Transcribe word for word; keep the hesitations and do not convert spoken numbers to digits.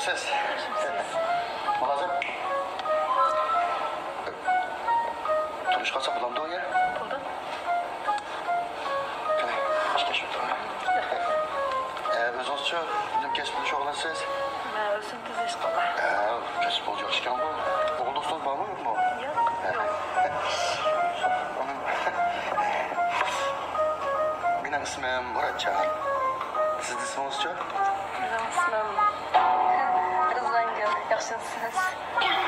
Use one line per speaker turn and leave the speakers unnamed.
Yaxshimisiz? Muloqot. Turmush qilsa bo'lamdi o'ya?
Bo'ldi.
Qani, ishga shu turma. O'zingizchi nima kasb bilan shug'ullanasiz?
Men o'zim tez ish qilaman.
Ha, kasb bo'lish yaxshi ekan bu. O'g'il do'stingiz bormi, yo'qmi?
Yo'q, yo'q.
Mening ismim Muratjon. Sizning ismingiz-chi?
Mening ismim Rizvanga. Yaxshimisiz?